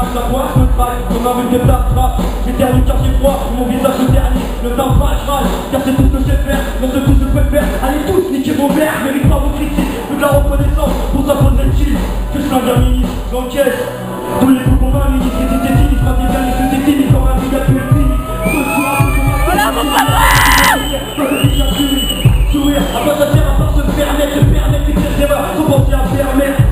la voix se traque, comme avec de la trace. J'éternue car j'ai froid, mon visage se ternit. Le temps rage, car c'est tout ce que je sais faire. Non, c'est tout ce que je peux faire. Allez tous, niquez vos mères, mérite pas vos critiques. Toute la reconnaissance, pour ça faudrait-il que je sois un ministre, j'encaisse. Tous les coups qu'on m'a mis, c'est des timide, pas des gars, les c'est timide, comme un gars tu es timide. Ce soir, voilà mon papa. Sourire, à quoi ça sert à part se permettre, c'est que ces erreurs sont pensées à permettre.